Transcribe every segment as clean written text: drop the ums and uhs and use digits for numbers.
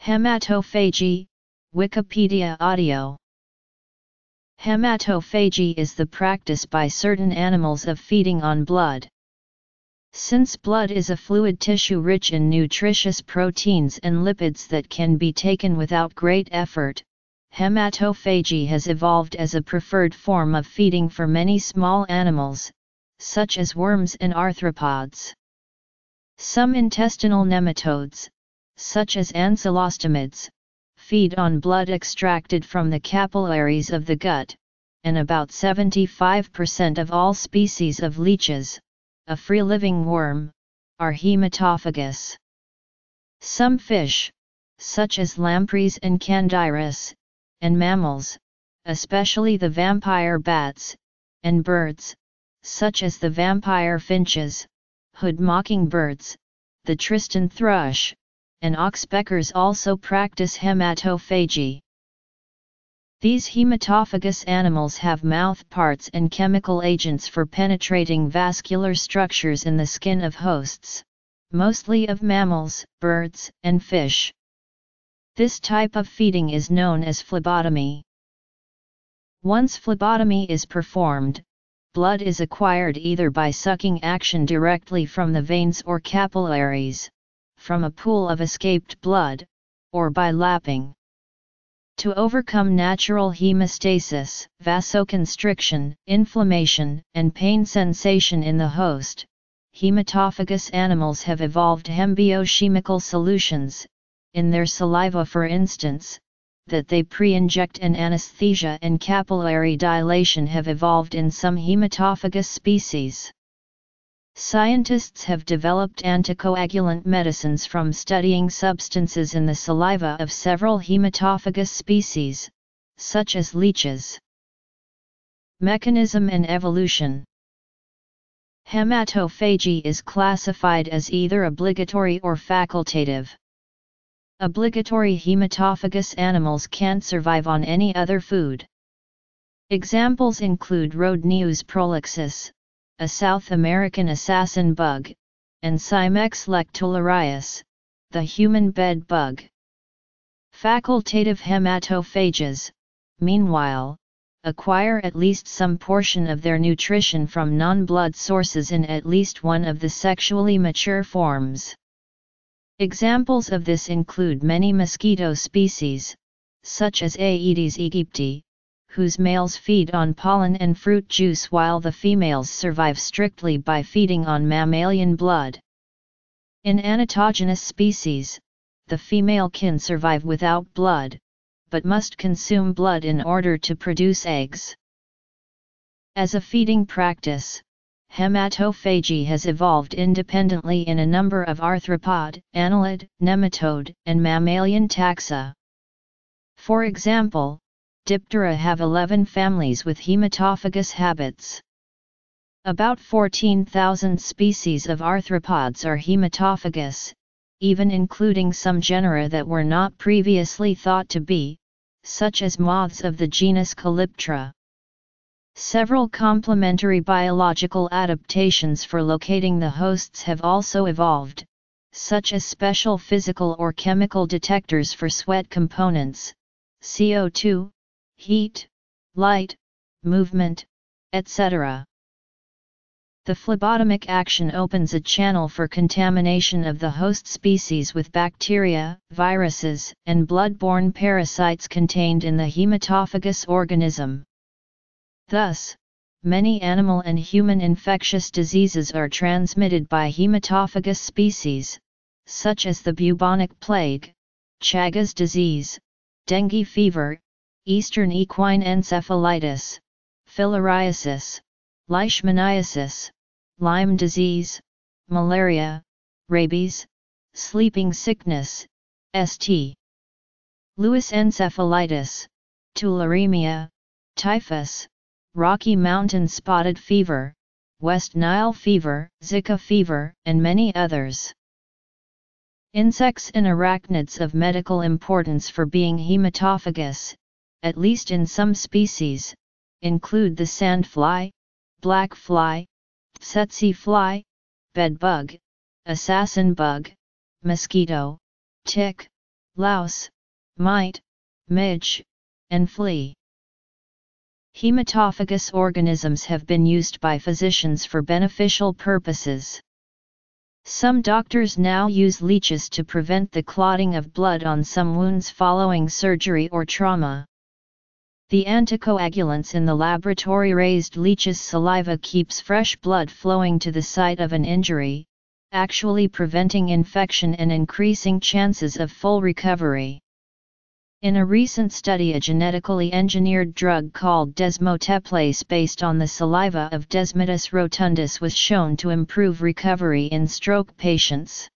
Hematophagy, Wikipedia audio. Hematophagy is the practice by certain animals of feeding on blood. Since blood is a fluid tissue rich in nutritious proteins and lipids that can be taken without great effort, hematophagy has evolved as a preferred form of feeding for many small animals, such as worms and arthropods. Some intestinal nematodes, such as ancylostomids, feed on blood extracted from the capillaries of the gut, and about 75% of all species of leeches, a free-living worm, are hematophagous. Some fish, such as lampreys and candiris, and mammals, especially the vampire bats, and birds, such as the vampire finches, hood mockingbirds, the Tristan thrush, and oxpeckers also practice hematophagy. These hematophagous animals have mouth parts and chemical agents for penetrating vascular structures in the skin of hosts, mostly of mammals, birds, and fish. This type of feeding is known as phlebotomy. Once phlebotomy is performed, blood is acquired either by sucking action directly from the veins or capillaries, from a pool of escaped blood, or by lapping. To overcome natural hemostasis, vasoconstriction, inflammation, and pain sensation in the host, hematophagous animals have evolved hembiochemical solutions, in their saliva for instance, that they pre-inject, and anesthesia and capillary dilation have evolved in some hematophagous species. Scientists have developed anticoagulant medicines from studying substances in the saliva of several hematophagous species, such as leeches. Mechanism and evolution. Hematophagy is classified as either obligatory or facultative. Obligatory hematophagous animals can't survive on any other food. Examples include Rhodnius prolixus, a South American assassin bug, and Cymex lectularius, the human bed bug. Facultative hematophages, meanwhile, acquire at least some portion of their nutrition from non-blood sources in at least one of the sexually mature forms. Examples of this include many mosquito species, such as Aedes aegypti, whose males feed on pollen and fruit juice while the females survive strictly by feeding on mammalian blood. In anatogenous species, the female can survive without blood, but must consume blood in order to produce eggs. As a feeding practice, hematophagy has evolved independently in a number of arthropod, annelid, nematode, and mammalian taxa. For example, Diptera have 11 families with hematophagous habits. About 14,000 species of arthropods are hematophagous, even including some genera that were not previously thought to be, such as moths of the genus Calyptra. Several complementary biological adaptations for locating the hosts have also evolved, such as special physical or chemical detectors for sweat components, CO2, heat, light, movement, etc. The phlebotomic action opens a channel for contamination of the host species with bacteria, viruses, and blood-borne parasites contained in the hematophagous organism. Thus, many animal and human infectious diseases are transmitted by hematophagous species, such as the bubonic plague, Chagas disease, dengue fever, Eastern equine encephalitis, filariasis, leishmaniasis, Lyme disease, malaria, rabies, sleeping sickness, St. Louis encephalitis, tularemia, typhus, Rocky Mountain spotted fever, West Nile fever, Zika fever, and many others. Insects and arachnids of medical importance for being hematophagous, at least in some species, include the sandfly, black fly, tsetse fly, bedbug, assassin bug, mosquito, tick, louse, mite, midge, and flea. Hematophagus organisms have been used by physicians for beneficial purposes. Some doctors now use leeches to prevent the clotting of blood on some wounds following surgery or trauma. The anticoagulants in the laboratory-raised leech's saliva keeps fresh blood flowing to the site of an injury, actually preventing infection and increasing chances of full recovery. In a recent study, a genetically engineered drug called desmoteplase based on the saliva of Desmodus rotundus was shown to improve recovery in stroke patients.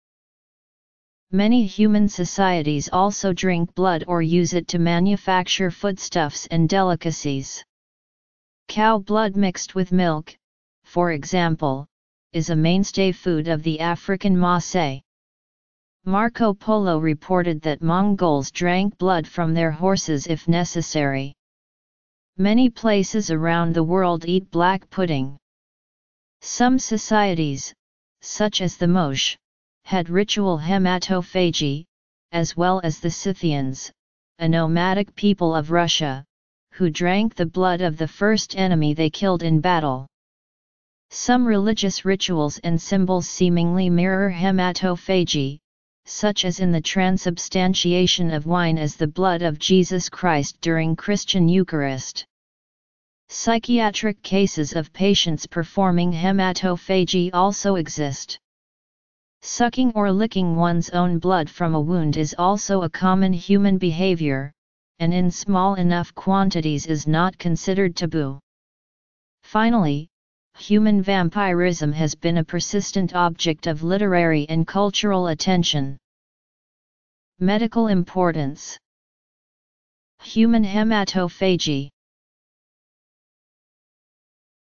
Many human societies also drink blood or use it to manufacture foodstuffs and delicacies. Cow blood mixed with milk, for example, is a mainstay food of the African Maasai. Marco Polo reported that Mongols drank blood from their horses if necessary. Many places around the world eat black pudding. Some societies, such as the Moche, had ritual hematophagy, as well as the Scythians, a nomadic people of Russia, who drank the blood of the first enemy they killed in battle. Some religious rituals and symbols seemingly mirror hematophagy, such as in the transubstantiation of wine as the blood of Jesus Christ during Christian Eucharist. Psychiatric cases of patients performing hematophagy also exist. Sucking or licking one's own blood from a wound is also a common human behavior, and in small enough quantities is not considered taboo. Finally, human vampirism has been a persistent object of literary and cultural attention. Medical importance. Human hematophagy.